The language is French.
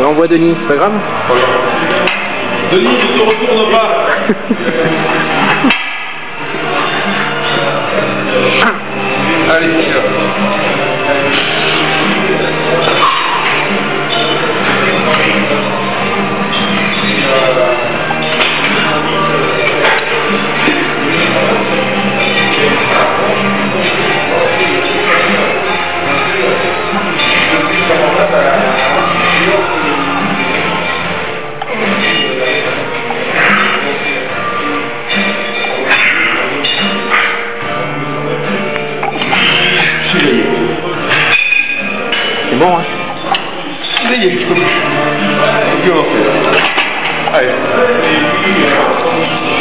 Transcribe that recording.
Envoie Denis, c'est pas grave. Denis, ne te retourne pas. Allez, c'est là. C'est bon, hein? Ça y est, je peux plus. Ok, on va faire. Allez.